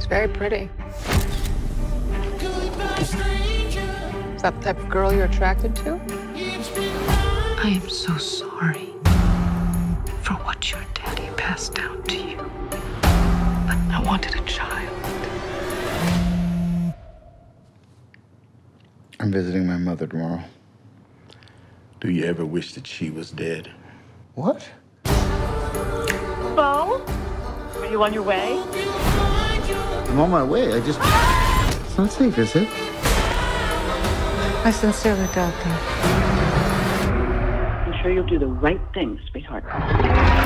Very pretty. Is that the type of girl you're attracted to? I am so sorry for what your daddy passed down to you. But I wanted a child. I'm visiting my mother tomorrow. Do you ever wish that she was dead? What? Beau? Are you on your way? I'm on my way. It's not safe, is it? I sincerely doubt that. I'm sure you'll do the right thing, sweetheart.